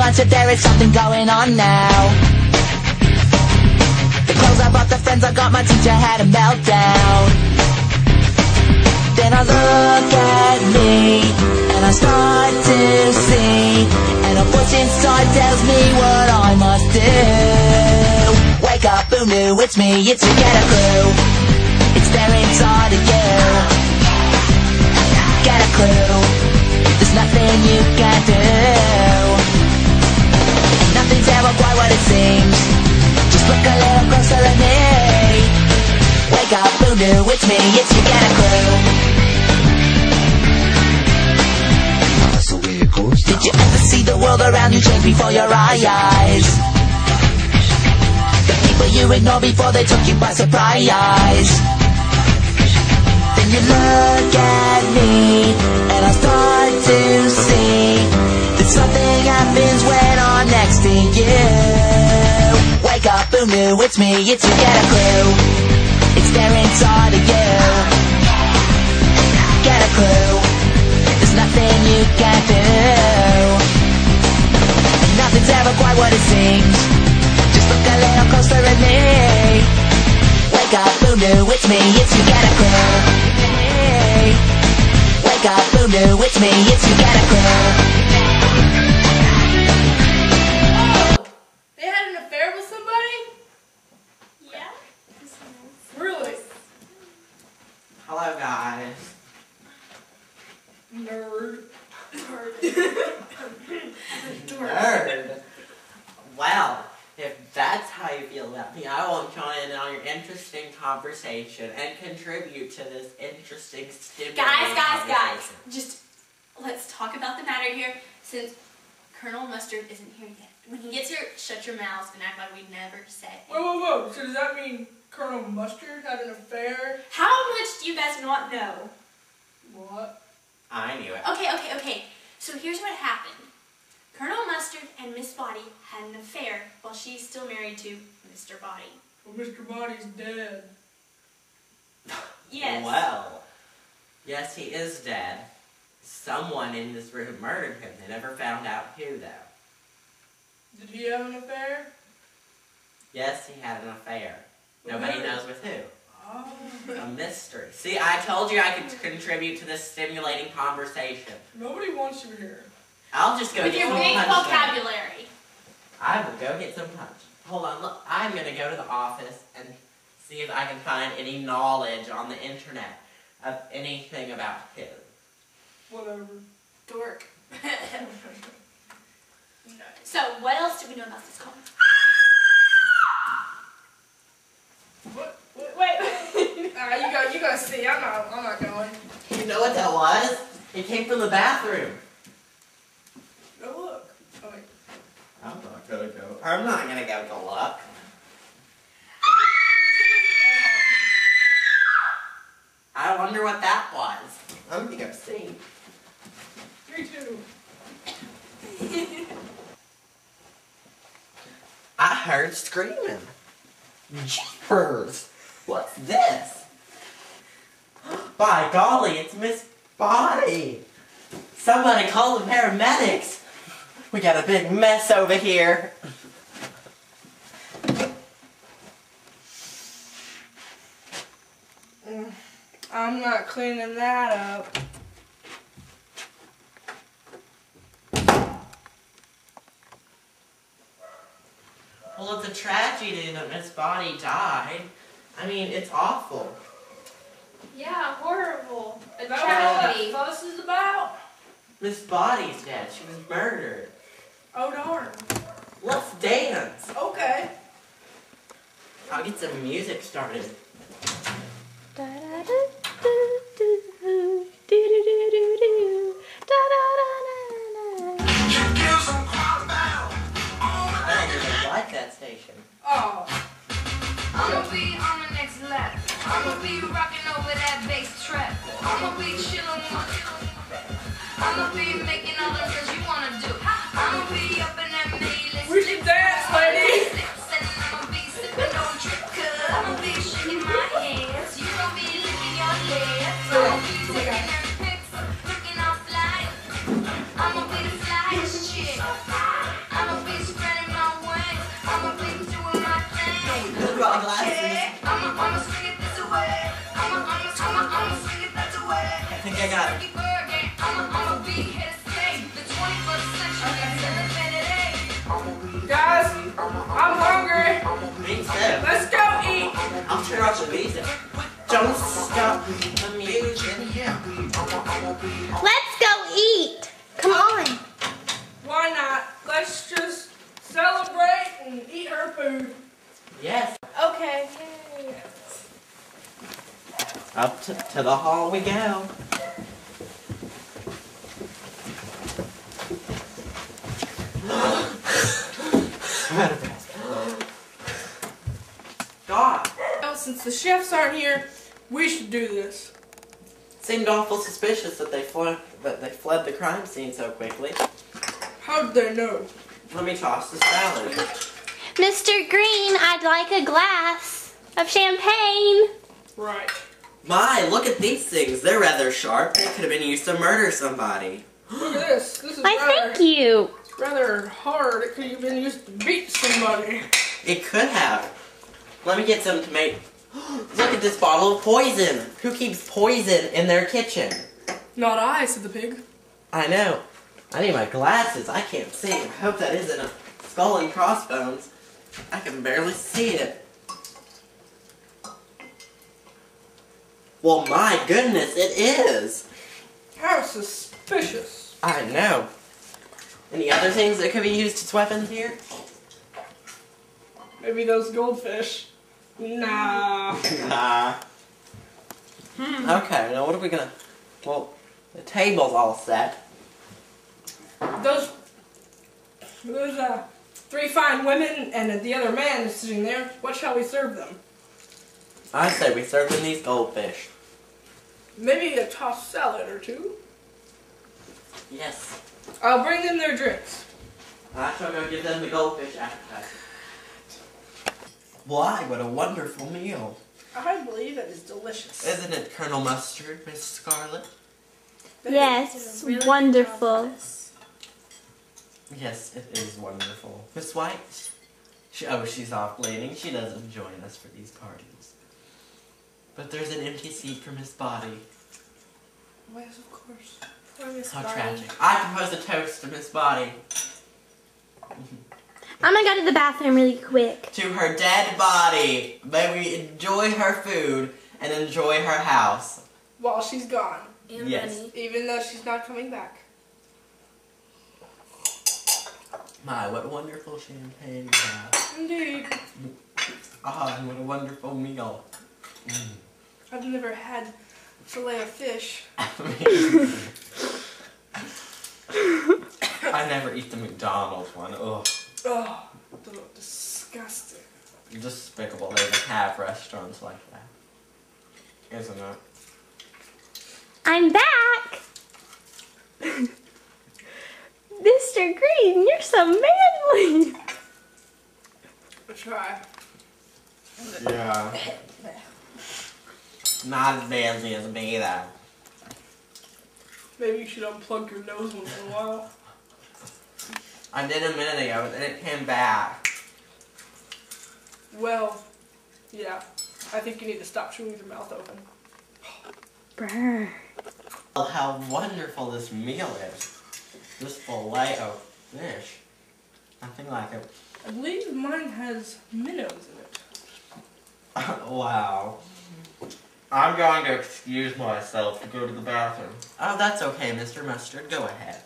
glance if there is something going on now. The clothes I bought, the friends I got, my teacher had a meltdown. Then I look at me, and I start to see, and a voice inside tells me what I must do. Wake up, boo moo, it's me, it's you, get a clue. It's there inside of you. Get a clue, there's nothing you can do. Nothing's ever quite what it seems. Just look a little closer at me. Wake up, boo moo, it's me, it's you, get a clue. Did you ever see the world around you change before your eyes? The people you ignore before they took you by surprise. Then you look at me, and I start to see that something happens when I'm next to you. Wake up, boo moo, it's me, it's you, get a clue. It's there inside of you. Get a clue, there's nothing you can do. And nothing's ever quite what it seems. Just look a little closer at me. Wake up, boo moo, it's me, it's you, get a clue. Wake up, boo moo, it's me, it's you, get a clue. Oh, they had an affair with somebody? Yeah. Really? Hello, guys. Nerd. Nerd. Well, if that's how you feel about me, I will join in on your interesting conversation and contribute to this interesting, stimulating Guys, conversation. just let's talk about the matter here, since Colonel Mustard isn't here yet. When he gets here, shut your mouths and act like we never said it. Whoa. So does that mean Colonel Mustard had an affair? How much do you guys not know? What? I knew it. Okay. So here's what happened. Colonel Mustard and Miss Body had an affair while she's still married to Mr. Body. Well, Mr. Body's dead. Yes. Well, yes, he is dead. Someone in this room murdered him. They never found out who, though. Did he have an affair? Yes, he had an affair. With Nobody who? knows with who. Oh. A mystery. See, I told you I could contribute to this stimulating conversation. Nobody wants you here. I'll just go With get your some big punch. vocabulary. I will go get some punch. Hold on, look. I'm going to go to the office and see if I can find any knowledge on the internet of anything about him. Whatever. Dork. So, what else do we know about this comic? What? Wait. Alright, you gotta see. I'm not going. You know what that was? It came from the bathroom. Go look. Oh wait. I'm not going to go. I'm not going to go to look. I wonder what that was. I'm going to go see. 3, 2. I heard screaming. Jeepers! What's this? By golly, it's Miss Body! Somebody call the paramedics! We got a big mess over here. I'm not cleaning that up. Well, it's a tragedy that Miss Body died. I mean, it's awful. Yeah, horrible. A Is that what all that tragedy. fuss is about? Miss Body's dead. She was murdered. Oh darn. Let's dance. Okay. I'll get some music started. I don't even like that station. Oh. I'ma be on the next lap. I'ma be rocking over that bass trap. I'ma be chillin' I'ma be making all the things you wanna do. I'ma be up in that mail. We should dance, lady. And I'ma be sipping on drip, 'cause I'ma be shaking my hands. You gon' be licking your lips. I'ma be taking them pics, looking all fly. I'ma be the flyest chick. think I got it. I'ma be here to stay. The 21st century is invented age. Guys, I'm hungry. Me too. Let's go eat. I'll turn off the music. Don't stop the music. Let's go eat. Come on. Why not? Let's just celebrate and eat her food. Yes. Okay. Yay. Up to the hall we go. God. Well, since the chefs aren't here, we should do this. Seemed awful suspicious that they fled the crime scene so quickly. How did they know? Let me toss the salad. Mr. Green, I'd like a glass of champagne. Right. My, look at these things. They're rather sharp. They could have been used to murder somebody. Look at this. This is Why, thank you. rather hard. It could have been used to beat somebody. It could have. Let me get some tomato. Look at this bottle of poison. Who keeps poison in their kitchen? Not I, said the pig. I know. I need my glasses. I can't see. I hope that isn't a skull and crossbones. I can barely see it. Well, my goodness, it is. How suspicious. I know. Any other things that could be used as weapons here? Maybe those goldfish. Nah. Nah. Okay, now what are we gonna... Well, the table's all set. Those 3 fine women and the other man is sitting there. What shall we serve them? I say we serve them these goldfish. Maybe a tossed salad or two. Yes. I'll bring them their drinks. I shall go give them the goldfish appetizer. Why, what a wonderful meal. I believe it is delicious. Isn't it, Colonel Mustard, Miss Scarlet? Yes, wonderful. Yes, it is wonderful. Miss White? She's off bleeding. She doesn't join us for these parties. But there's an empty seat for Miss Body. Yes, of course. Poor Miss How Body. tragic. I propose a toast to Miss Body. I'm gonna go to the bathroom really quick. To her dead body. May we enjoy her food and enjoy her house. While she's gone. And Yes. money. Even though she's not coming back. My, what wonderful champagne we have. Indeed. Ah, and what a wonderful meal. Mm. I've never had fillet of fish. I never eat the McDonald's one. Ugh. Oh, disgusting. Despicable. They even have restaurants like that. Isn't it? I'm back! Mr. Green, you're so manly! I try. Yeah. Not as manly as me, though. Maybe you should unplug your nose once in a while. I did a minute ago, but then it came back. Well, yeah. I think you need to stop chewing with your mouth open. Brr. Well, how wonderful this meal is. This fillet of fish. Nothing like it. I believe mine has minnows in it. Wow. I'm going to excuse myself to go to the bathroom. Oh, that's okay, Mr. Mustard. Go ahead.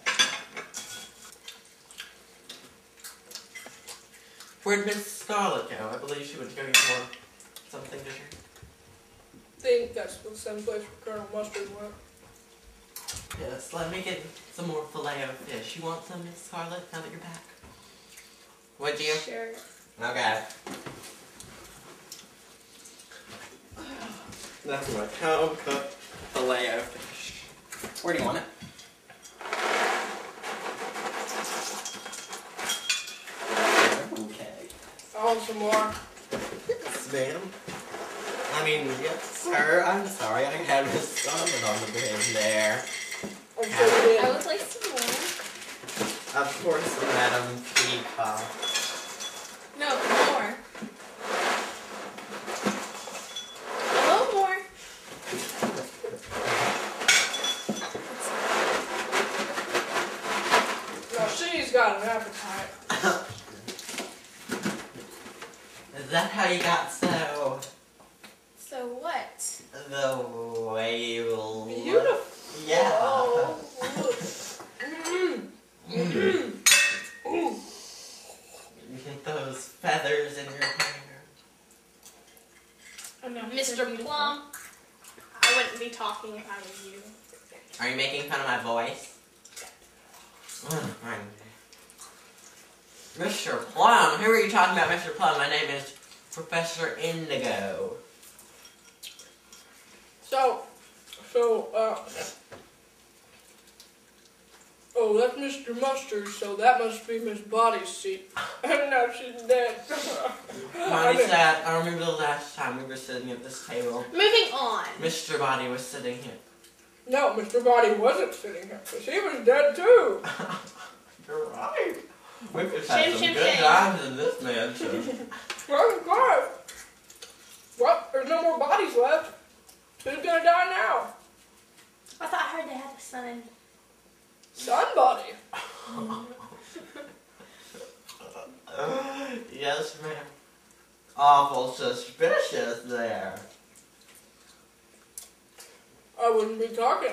Where'd Miss Scarlet go? I believe she went to go eat more something to drink. I think that's the same place where Colonel Mustard went. Yes, let me get some more filet of fish. You want some, Miss Scarlet, now that you're back? Would you? Sure. Okay. That's my home-cooked filet of fish. Where do you want it? Okay. I want some more. Yes, ma'am. I mean, yes, sir. I'm sorry. I had Miss Scarlet on the bin there. I'm so good. I would like some more. Of course, Madam Peacock. No, more. A little more. he's got an appetite. Is that how you got so So what? the way you look? Beautiful. Yeah. Oh. You get those feathers in your hair. I know. Mr. Plum, I wouldn't be talking if I was you. Are you making fun of my voice? Mr. Plum? Who are you talking about, Mr. Plum? My name is Professor Indigo. Oh, that's Mr. Mustard, so that must be Miss Body's seat. And now she's dead. Mommy said, I remember the last time we were sitting at this table. Moving on. Mr. Body was sitting here. No, Mr. Body wasn't sitting here, because he was dead too. You're right. We've just had some Shame, good shame. times in this mansion. Well, God. Well, there's no more bodies left. Who's gonna die now? I thought I heard they had a son. Somebody. Yes, ma'am. Awful suspicious there. I wouldn't be talking.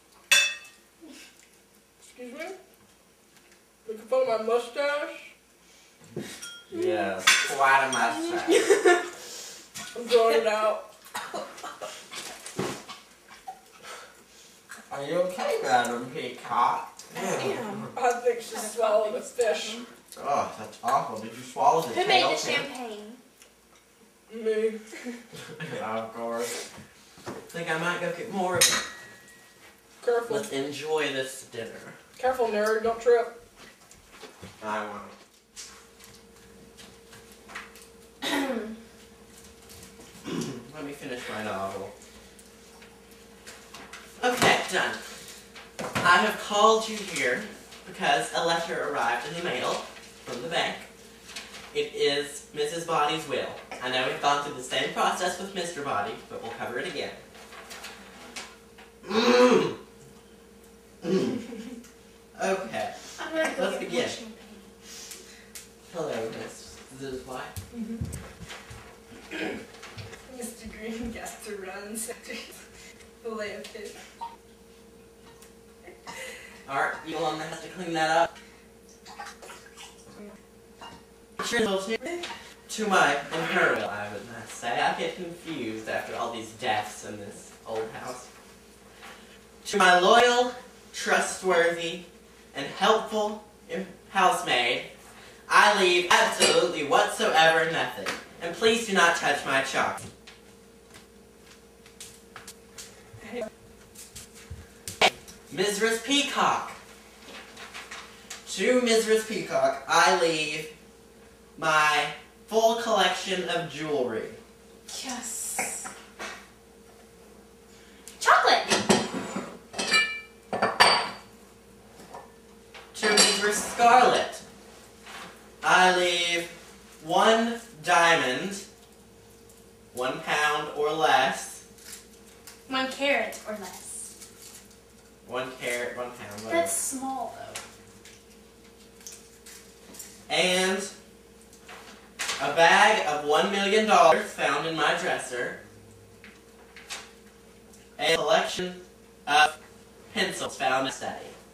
Excuse me? Making fun of my mustache? Yes, quite a mustache. I'm throwing it out. Are you okay, Madam Peacock? I think she swallowed a fish. Oh, that's awful. Did you swallow the Who tail? made the too? champagne? Me. Of course. I think I might go get more of it. Careful. Let's enjoy this dinner. Careful, nerd. Don't trip. I won't. Let me finish my novel. Okay, done. I have called you here because a letter arrived in the mail from the bank. It is Mrs. Body's will. I know we've gone through the same process with Mr. Body, but we'll cover it again. Okay, I'm gonna go Let's get begin. more champagne. hello, Mrs. White. Mr. Green got to run. Fillet of fish. Art, you want to have to clean that up? Sure, to my imperial, I would not say. I get confused after all these deaths in this old house. To my loyal, trustworthy, and helpful housemaid, I leave absolutely whatsoever nothing. And please do not touch my chocolate. Mrs. Peacock. To Mrs. Peacock, I leave my full collection of jewelry. Yes. Chocolate. To Mrs. Scarlet, I leave 1 diamond, 1 pound or less, 1 carat or less. 1 carat, 1 pound, whatever. That's small though. And a bag of $1 million found in my dresser. And a collection of pencils found in my study.